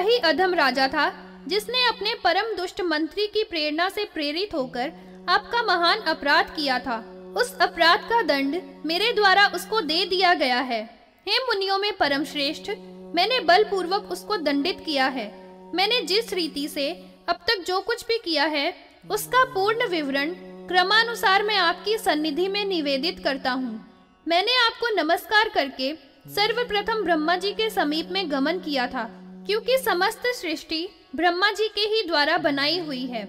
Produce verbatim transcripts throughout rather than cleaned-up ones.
वही अधम राजा था जिसने अपने परम दुष्ट मंत्री की प्रेरणा से प्रेरित होकर आपका महान अपराध किया था। उस अपराध का दंड मेरे द्वारा उसको दे दिया गया है। हे मुनियों में परम श्रेष्ठ, मैंने बलपूर्वक उसको दंडित किया है। मैंने जिस रीति से अब तक जो कुछ भी किया है उसका पूर्ण विवरण क्रमानुसार मैं आपकी सन्निधि में निवेदित करता हूँ। मैंने आपको नमस्कार करके सर्वप्रथम ब्रह्मा जी के समीप में गमन किया था, क्योंकि समस्त सृष्टि ब्रह्मा जी के ही द्वारा बनाई हुई है।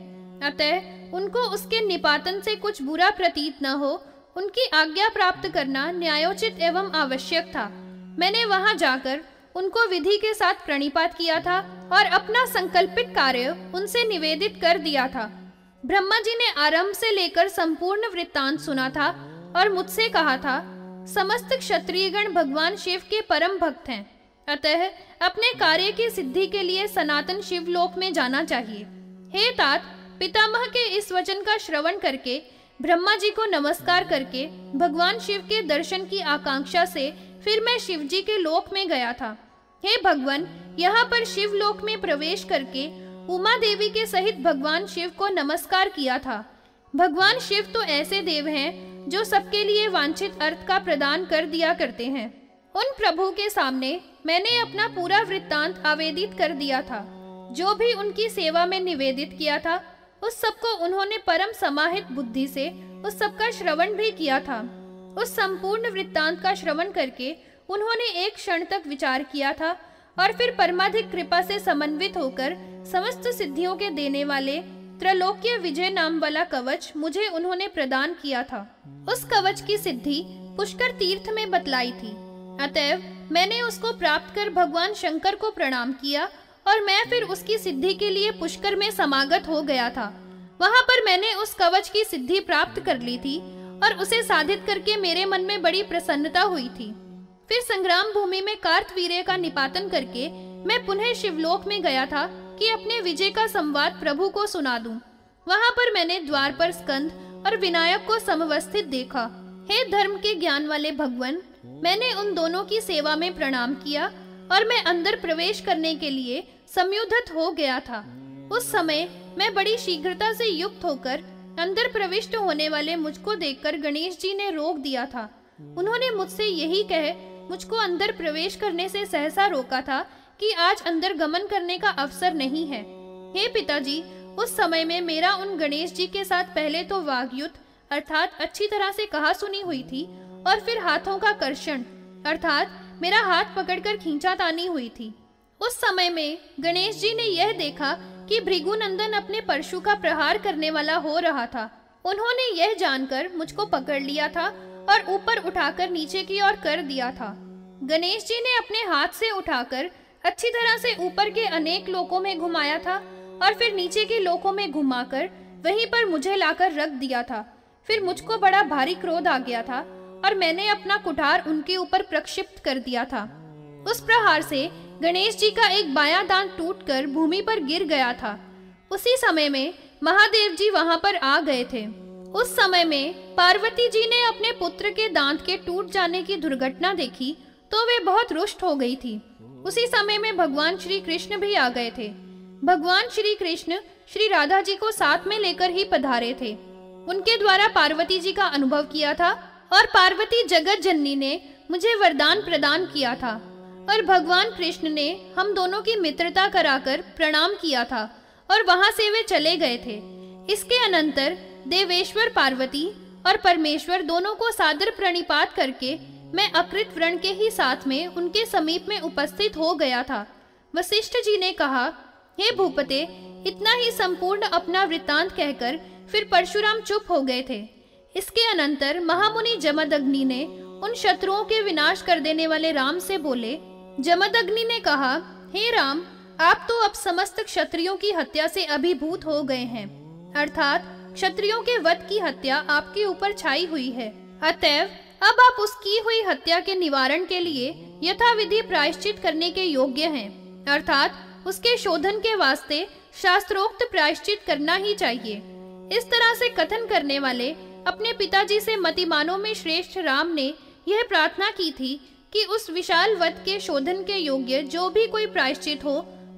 अतः उनको उसके निपातन से कुछ बुरा प्रतीत न हो, उनकी आज्ञा प्राप्त करना न्यायोचित एवं आवश्यक था। मैंने वहां जाकर उनको विधि के साथ प्रणिपात किया था और अपना संकल्पित कार्य उनसे निवेदित कर दिया था। ब्रह्मा जी ने आरंभ से लेकर संपूर्ण वृत्तांत सुना था और मुझसे कहा था, समस्त क्षत्रियगण भगवान शिव के परम भक्त हैं, अतः अपने कार्य की सिद्धि के लिए सनातन शिवलोक में जाना चाहिए। हे तात, पितामह के इस वचन का श्रवण करके ब्रह्मा जी को नमस्कार करके भगवान शिव के दर्शन की आकांक्षा से फिर मैं शिव जी के लोक में गया था। हे भगवान, यहाँ पर शिव लोक में प्रवेश करके उमा देवी के सहित भगवान शिव को नमस्कार किया था। भगवान शिव तो ऐसे देव हैं जो सबके लिए वांछित अर्थ का प्रदान कर दिया करते हैं। उन प्रभु के सामने मैंने अपना पूरा वृत्तांत आवेदित कर दिया था। जो भी उनकी सेवा में निवेदित किया था उस सबको उन्होंने परम समाहित बुद्धि से उस सबका श्रवण भी किया था। उस संपूर्ण वृत्तांत का श्रवण करके उन्होंने एक क्षण तक विचार किया था और फिर परमाधिक कृपा से समन्वित होकर समस्त सिद्धियों के देने वाले त्रैलोक्य विजय नाम वाला कवच मुझे उन्होंने प्रदान किया था। उस कवच की सिद्धि पुष्कर तीर्थ में बतलाई थी। अतएव मैंने उसको प्राप्त कर भगवान शंकर को प्रणाम किया और मैं फिर उसकी सिद्धि के लिए पुष्कर में समागत हो गया था। वहां पर मैंने उस कवच की सिद्धि प्राप्त कर ली थी और उसे साधित करके मेरे मन में बड़ी प्रसन्नता हुई थी। फिर संग्राम भूमि में कार्तवीर्य का निपातन करके मैं पुनः शिवलोक में गया था कि अपने विजय का संवाद प्रभु को सुना दूं। वहां पर मैंने द्वार पर स्कंद और विनायक को समवस्थित देखा। हे धर्म के ज्ञान वाले भगवान, मैंने उन दोनों की सेवा में प्रणाम किया और मैं अंदर प्रवेश करने के लिए संयुद्धत हो गया था। उस समय मैं बड़ी शीघ्रता से युक्त होकर अंदर प्रविष्ट होने वाले मुझको देखकर गणेश जी ने रोक दिया था। उन्होंने मुझसे यही कह मुझको अंदर प्रवेश करने से सहसा रोका था कि आज अंदर गमन करने का अवसर नहीं है। हे पिताजी, उस समय में मेरा उन गणेश जी के साथ पहले तो वाग्युद्ध अर्थात अच्छी तरह से कहा सुनी हुई थी और फिर हाथों का कर्षण अर्थात मेरा हाथ पकड़कर खींचातानी हुई थी। उस समय में गणेश जी ने यह देखा कि भृगुनंदन अपने परशु का प्रहार करने वाला हो रहा था। उन्होंने यह जानकर मुझको पकड़ लिया था और ऊपर उठाकर नीचे की ओर कर दिया था। गणेश जी ने अपने हाथ से उठाकर अच्छी तरह से ऊपर के अनेक लोकों में घुमाया था और फिर नीचे के लोकों में घुमाकर वहीं पर मुझे लाकर रख दिया था। फिर मुझको बड़ा भारी क्रोध आ गया था और मैंने अपना कुठार उनके ऊपर प्रक्षिप्त कर दिया था। उस प्रहार से गणेश जी का एक बायां दांत टूटकर भूमि पर गिर गया था। उसी समय में महादेव जी वहां पर आ गए थे। उस समय में पार्वती जी ने अपने पुत्र के दांत के टूट जाने की दुर्घटना देखी तो वे बहुत रुष्ट हो गई थी। उसी समय में भगवान श्री कृष्ण भी आ गए थे। भगवान श्री कृष्ण श्री राधा जी को साथ में लेकर ही पधारे थे। उनके द्वारा पार्वती जी का अनुभव किया था और पार्वती जगत जननी ने मुझे वरदान प्रदान किया था और भगवान कृष्ण ने हम दोनों की मित्रता कराकर प्रणाम किया था और वहां से वे चले गए थे। इसके अनंतर देवेश्वर पार्वती और परमेश्वर दोनों को सादर प्रणिपात करके मैं अकृत व्रण के ही साथ में उनके समीप में उपस्थित हो गया था। वशिष्ठ जी ने कहा, हे भूपते, इतना ही संपूर्ण अपना वृत्तांत कहकर फिर परशुराम चुप हो गए थे। इसके अनंतर महामुनि जमदग्नि ने उन शत्रुओं के विनाश कर देने वाले राम से बोले। जमदग्नि ने कहा, हे राम, आप तो अब समस्त क्षत्रियों की हत्या से अभिभूत हो गए हैं, अर्थात क्षत्रियों के वध की हत्या आपके ऊपर छाई हुई है। अतएव अब आप उस की हुई हत्या के निवारण के लिए यथाविधि प्रायश्चित करने के योग्य हैं, अर्थात उसके शोधन के वास्ते शास्त्रोक्त प्रायश्चित करना ही चाहिए। इस तरह से कथन करने वाले अपने पिताजी से मतिमानों में श्रेष्ठ राम ने यह प्रार्थना की थी कि उस विशाल वध के शोधन के योग्य जो भी कोई प्रायश्चित हो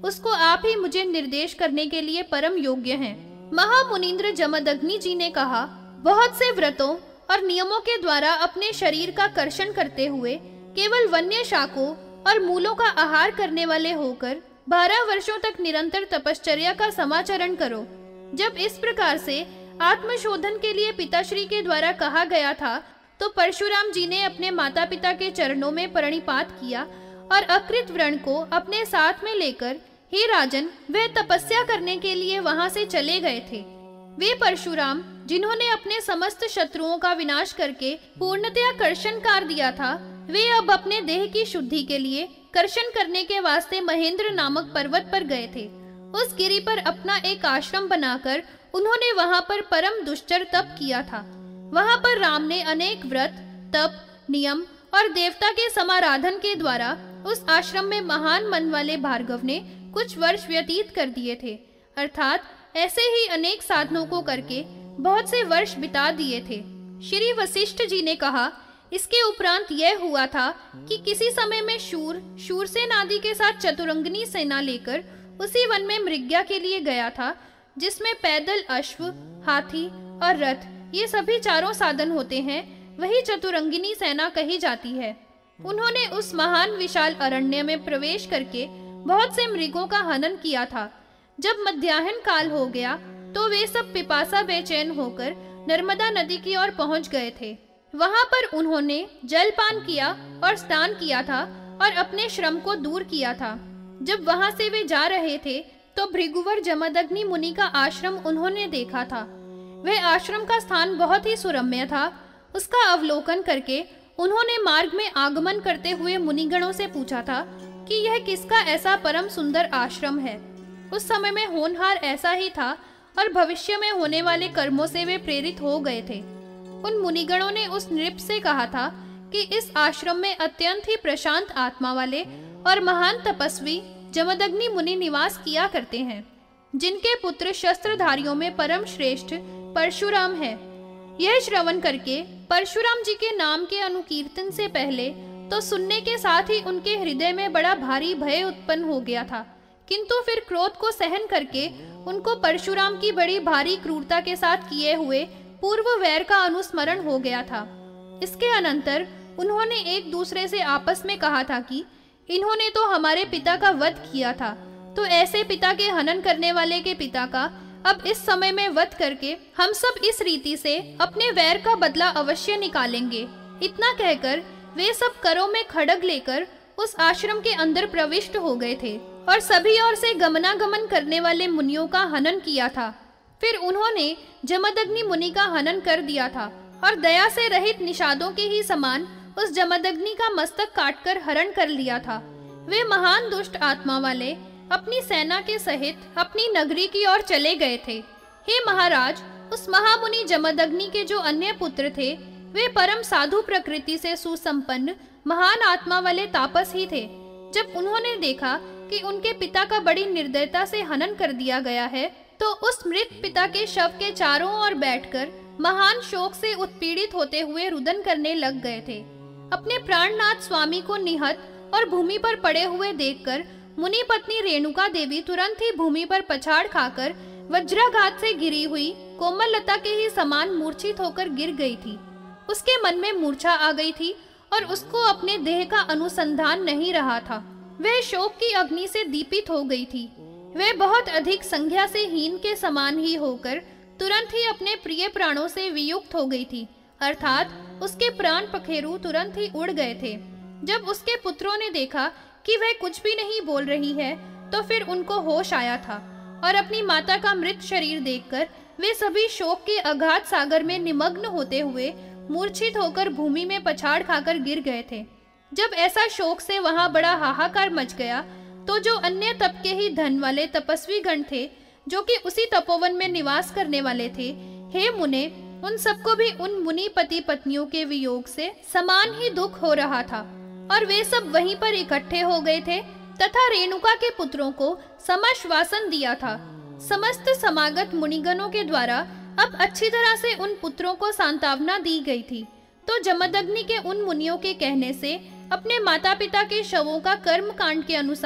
उसको आप ही मुझे निर्देश करने के लिए परम योग्य हैं। महामुनीन्द्र जमदग्नि जी ने कहा, बहुत से व्रतों और नियमों के द्वारा अपने शरीर का कर्षण करते हुए केवल वन्य शाकों और मूलों का आहार करने वाले होकर बारह वर्षों तक निरंतर तपश्चर्या का समाचरण करो। जब इस प्रकार से आत्मशोधन के लिए पिताश्री के द्वारा कहा गया था, तो परशुराम जी ने अपने माता पिता के चरणों में प्रणिपात किया और अकृत व्रण को अपने साथ में लेकर, हे राजन, वे तपस्या करने के लिए वहां से चले गए थे। वे परशुराम जिन्होंने अपने समस्त शत्रुओं का विनाश करके पूर्णतया कर्षण कर दिया था, वे अब अपने देह की शुद्धि के लिए कर्षण करने के वास्ते महेंद्र नामक पर्वत पर गए थे। उस गिरि पर अपना एक आश्रम बनाकर उन्होंने वहां पर परम दुष्चर तप किया था। वहां पर राम ने अनेक व्रत, तप, नियम और देवता के समाराधन के द्वारा उस आश्रम में महान मन वाले भार्गव ने कुछ वर्ष व्यतीत कर दिए थे। अर्थात ऐसे ही अनेक साधनों को करके बहुत से वर्ष बिता दिए थे। श्री वशिष्ठ जी ने कहा, इसके उपरांत यह हुआ था कि किसी समय में शूर शूरसेन आदि के साथ चतुरंगनी सेना लेकर उसी वन में मृग्या के लिए गया था, जिसमें पैदल अश्व, हाथी और रथ, ये सभी चारों साधन होते हैं। वही चतुरंगिनी सेना कही जाती है। उन्होंने उस महान विशाल अरण्य में प्रवेश करके बहुत से मृगों का हनन किया था। जब मध्याह्न काल हो गया तो वे सब पिपासा बेचैन होकर नर्मदा नदी की ओर पहुंच गए थे। वहां पर उन्होंने जलपान किया और स्नान किया था और अपने श्रम को दूर किया था। जब वहां से वे जा रहे थे तो भृगुवर जमदग्नि मुनि का आश्रम उन्होंने देखा था। वह आश्रम का स्थान बहुत ही सुरम्य था। उसका अवलोकन करके उन्होंने मार्ग में आगमन करते हुए मुनिगणों से पूछा था कि यह किसका ऐसा परम सुंदर आश्रम है। उस समय में होनहार ऐसा ही था और भविष्य में होने वाले कर्मों से वे प्रेरित हो गए थे। उन मुनिगणों ने उस नृप से कहा था कि इस आश्रम में अत्यंत ही प्रशांत आत्मा वाले और महान तपस्वी जमदग्नि मुनि निवास किया करते हैं, जिनके पुत्र शस्त्रधारियों में परम श्रेष्ठ परशुराम है। यह श्रवण करके परशुराम जी के नाम के अनुकीर्तन से पहले तो सुनने के साथ ही उनके हृदय में बड़ा भारी भय उत्पन्न हो गया था, किंतु फिर क्रोध को सहन करके उनको परशुराम की बड़ी भारी क्रूरता के साथ किए हुए पूर्व वैर का अनुस्मरण हो गया था। इसके अनंतर उन्होंने एक दूसरे से आपस में कहा था कि इन्होंने तो हमारे पिता का वध किया था, तो ऐसे पिता के हनन करने वाले के पिता का अब इस समय में वध करके हम सब इस रीति से अपने वैर का बदला अवश्य निकालेंगे। इतना कहकर वे सब करों में खड्ग लेकर उस आश्रम के अंदर प्रविष्ट हो गए थे और सभी ओर से गमनागमन करने वाले मुनियों का हनन किया था। फिर उन्होंने जमदग्नि मुनि का हनन कर दिया था और दया से रहित निषादों के ही समान उस जमदग्नि का मस्तक काटकर हरण कर लिया था। वे महान दुष्ट आत्मा वाले अपनी सेना के सहित अपनी नगरी की ओर चले गए थे। हे महाराज, उस महामुनि जमदग्नि के जो अन्य पुत्र थे, वे परम साधु प्रकृति से सुसंपन्न महान आत्मा वाले तापस ही थे। जब उन्होंने देखा कि उनके पिता का बड़ी निर्दयता से हनन कर दिया गया है, तो उस मृत पिता के शव के चारों ओर बैठकर महान शोक से उत्पीड़ित होते हुए रुदन करने लग गए थे। अपने प्राणनाथ स्वामी को निहत और भूमि पर पड़े हुए देखकर मुनि पत्नी रेणुका देवी तुरंत ही भूमि पर पछाड़ खाकर वज्राघात से गिरी हुई कोमल लता के ही समान मूर्छित होकर गिर गई थी। उसके मन में मूर्छा आ गई थी और उसको अपने देह का अनुसंधान नहीं रहा था। वह शोक की अग्नि से दीपित हो गई थी। वह बहुत अधिक संज्ञा से हीन के समान ही होकर तुरंत ही अपने प्रिय प्राणों से वियुक्त हो गई थी, अर्थात उसके प्राण पखेरु तुरंत ही उड़ गए थे। जब उसके पुत्रों ने देखा कि वह कुछ भी नहीं बोल रही है, तो फिर उनको होश आया था और अपनी माता का मृत शरीर देखकर वे सभी शोक के अगाध सागर में निमग्न होते हुए मूर्छित होकर भूमि में पछाड़ खाकर गिर गए थे। जब ऐसा शोक से वहां बड़ा हाहाकार मच गया, तो जो अन्य तप के ही धन वाले तपस्वी गण थे, जो कि उसी तपोवन में निवास करने वाले थे, हे मुने, उन सबको भी उन मुनि पति पत्नियों के वियोग से समान ही दुख हो रहा था और वे सब वहीं पर इकट्ठे हो गए थे तथा रेणुका के पुत्रों को समाश्वासन दिया था। समस्त समागत मुनिगणों के द्वारा अब अच्छी तरह से उन पुत्रों को सांत्वना दी गई थी। तो जमदग्नि के उन मुनियों के कहने से अपने माता पिता के शवों का कर्म कांड के अनुसार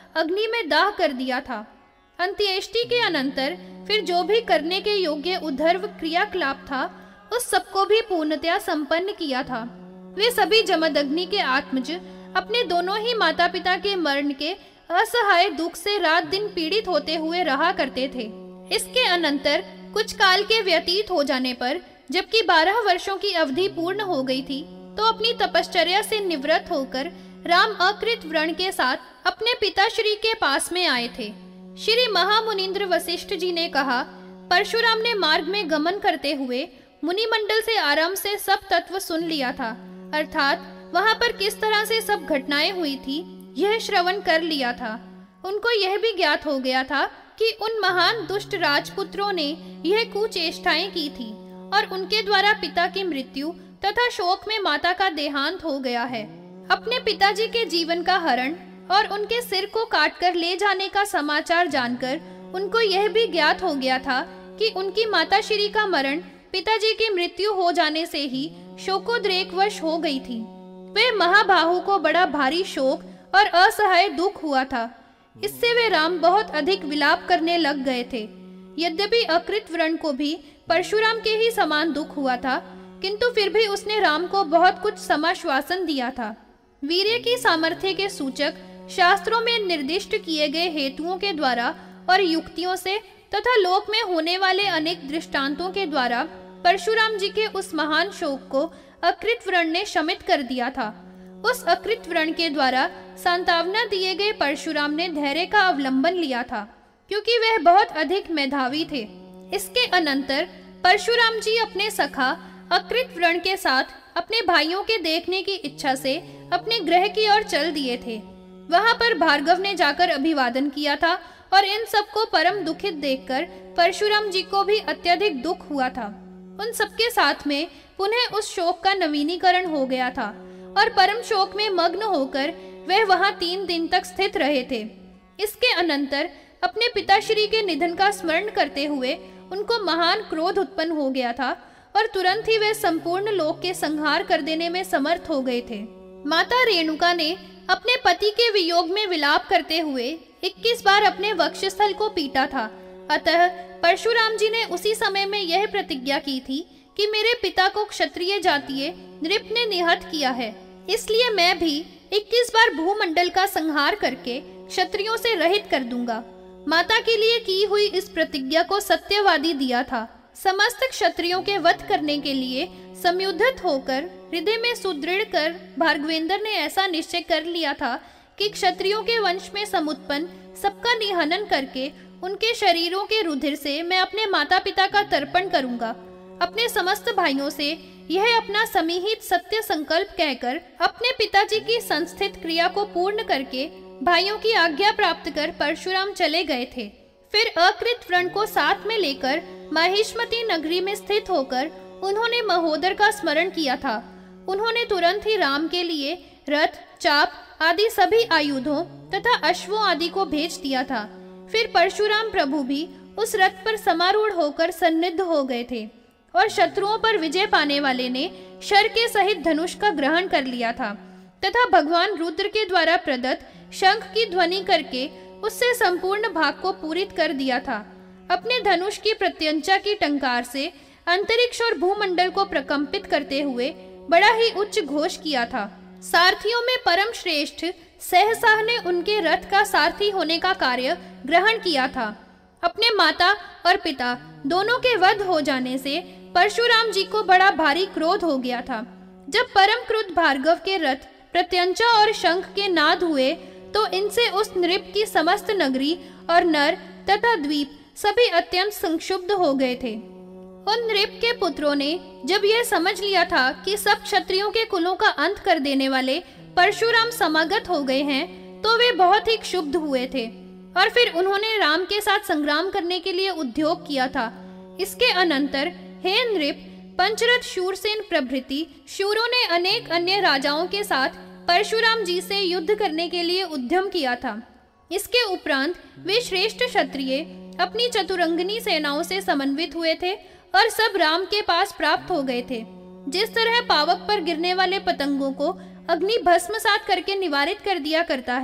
अग्नि में दाह कर दिया था। अंत्येष्टि के अनंतर फिर जो भी करने के योग्य उद्धर्व क्रियाकलाप था, उस सबको भी पूर्णतया संपन्न किया था। वे सभी जमदग्नि के आत्मज अपने दोनों ही माता पिता के मरण के असहाय दुख से रात दिन पीड़ित होते हुए रहा करते थे। इसके अनंतर कुछ काल के व्यतीत हो जाने पर, जबकि बारह वर्षों की अवधि पूर्ण हो गई थी, तो अपनी तपश्चर्या से निवृत्त होकर राम अकृत व्रण के साथ अपने पिताश्री के पास में आए थे। श्री महामुनिंद्र वशिष्ठ जी ने कहा, परशुराम ने मार्ग में गमन करते हुए मुनिमंडल से आराम से सब तत्व सुन लिया था, अर्थात वहां पर किस तरह से सब घटनाएं हुई थी यह श्रवण कर लिया था। उनको यह भी ज्ञात हो गया था कि उन महान दुष्ट राजपुत्रों ने यह कुचेष्टाएं की थी और उनके द्वारा पिता की मृत्यु तथा शोक में माता का देहांत हो गया है। अपने पिताजी के जीवन का हरण और उनके सिर को काटकर ले जाने का समाचार जानकर उनको यह भी ज्ञात हो गया था कि उनकी माता श्री का मरण पिताजी की मृत्यु हो जाने से ही शोकोद्रेकवश हो गई थी। वे महाबाहु को बड़ा भारी शोक और असहाय दुख हुआ था। इससे वे राम बहुत अधिक विलाप करने लग गए थे। यद्यपि अकृत व्रण को भी परशुराम के ही समान दुख हुआ था, किंतु फिर भी उसने राम को बहुत कुछ समाश्वासन दिया था। वीर्य की सामर्थ्य के सूचक शास्त्रों में निर्दिष्ट किए गए हेतुओं के द्वारा और युक्तियों से तथा लोक में होने वाले अनेक दृष्टांतों के द्वारा परशुराम जी के उस महान शोक को अकृत व्रण ने शमित कर दिया था। उस अकृत व्रण के द्वारा सांत्वना दिए गए परशुराम ने धैर्य का अवलंबन लिया था, क्योंकि वह बहुत अधिक मेधावी थे। इसके अनंतर परशुराम जी अपने सखा अकृत व्रण के साथ अपने भाइयों के देखने की इच्छा से अपने गृह की ओर चल दिए थे। वहां पर भार्गव ने जाकर अभिवादन किया था और इन सबको परम दुखित देखकर परशुराम जी को भी अत्यधिक दुख हुआ था। उन सबके साथ में पुनः उस शोक का नवीनीकरण हो गया था और परम शोक में मग्न होकर वह वहां तीन दिन तक स्थित रहे थे। इसके अनंतर अपने पिताश्री के निधन का स्मरण करते हुए उनको महान क्रोध उत्पन्न हो गया था और तुरंत ही वे संपूर्ण लोक के संहार कर देने में समर्थ हो गए थे। माता रेणुका ने अपने पति के वियोग में विलाप करते हुए इक्कीस बार अपने वक्षस्थल को पीटा था। अतः परशुराम जी ने उसी समय में यह प्रतिज्ञा की थी कि मेरे पिता को क्षत्रिय जातीय नृप ने निहत किया है, इसलिए मैं भी इक्कीस बार भूमंडल का संहार करके क्षत्रियों से रहित कर दूंगा। माता के लिए की हुई इस प्रतिज्ञा को सत्यवादी दिया था। समस्त क्षत्रियों के वध करने के लिए संयुद्धित होकर हृदय में सुदृढ़ कर भार्गवेंद्र ने ऐसा निश्चय कर लिया था कि क्षत्रियों के वंश में समुत्पन्न सबका निहनन करके उनके शरीरों के रुधिर से मैं अपने माता पिता का तर्पण करूंगा। अपने समस्त भाइयों से यह अपना समीहित सत्य संकल्प कहकर अपने पिताजी की संस्थित क्रिया को पूर्ण करके भाइयों की आज्ञा प्राप्त कर परशुराम चले गए थे। फिर अकृत व्रण को साथ में लेकर माहिष्मती नगरी में स्थित होकर उन्होंने महोदर का स्मरण किया था। उन्होंने तुरंत ही राम के लिए रथ, चाप आदि सभी आयुधों तथा अश्वों आदि को भेज दिया था। फिर परशुराम प्रभु भी उस रथ पर समारूढ़ होकर सन्निध हो गए थे और शत्रुओं पर विजय पाने वाले ने शर के सहित धनुष का ग्रहण कर लिया था तथा भगवान रुद्र के द्वारा प्रदत्त शंख की ध्वनि करके उससे संपूर्ण भाग को पूरित कर दिया था। अपने धनुष की प्रत्यंचा की टंकार से अंतरिक्ष और भूमंडल को प्रकंपित करते हुए बड़ा ही उच्च घोष किया था। सारथियों में परम श्रेष्ठ सहसाह ने उनके रथ का सारथी होने का कार्य ग्रहण किया था। अपने माता और पिता दोनों के वध हो जाने से परशुराम जी को बड़ा भारी क्रोध हो गया था। जब परम क्रुद्ध भार्गव के रथ प्रत्यंचा और शंख के नाद हुए तो इनसे उस नृप की समस्त नगरी और नर तथा द्वीप सभी अत्यंत संक्षुब्ध हो गए थे। उन नृप के पुत्रों ने जब यह समझ लिया था कि सब क्षत्रियों के कुलों का अंत कर देने वाले परशुराम समागत हो गए हैं, तो वे बहुत ही क्षुब्ध हुए थे और फिर उन्होंने राम के साथ संग्राम करने के लिए उद्योग किया था। इसके अनंतर हे नृप, पंचरथ शूरसेन प्रभृति शूरों ने अनेक अन्य राजाओं के साथ परशुराम जी से युद्ध करने के लिए उद्यम किया था। इसके उपरांत वे श्रेष्ठ क्षत्रिय अपनी चतुरंगनी सेनाओं से समन्वित हुए थे और सब राम के पास प्राप्त हो गए थे। जिस तरह पावक पर गिरने वाले पतंगों को अग्नि भस्मसात करके निवारित कर दिया करता है,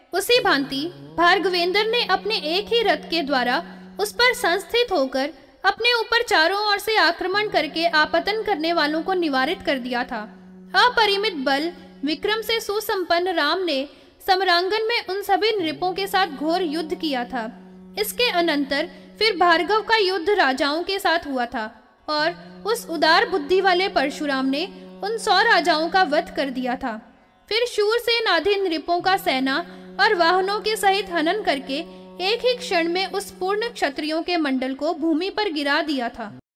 उसी भांति भार्गवेंद्र ने अपने एक ही रथ के द्वारा उस पर संस्थित होकर अपने ऊपर चारों ओर से आक्रमण करके आपतन करने वालों को निवारित कर दिया था। अपरिमित बल विक्रम से सुसंपन्न राम ने समरांगन में उन सभी नृपों के साथ घोर युद्ध किया था। इसके अनंतर फिर भार्गव का युद्ध राजाओं के साथ हुआ था और उस उदार बुद्धि वाले परशुराम ने उन सौ राजाओं का वध कर दिया था। फिर शूरसेन आदि नृपों का सेना और वाहनों के सहित हनन करके एक ही क्षण में उस पूर्ण क्षत्रियों के मंडल को भूमि पर गिरा दिया था।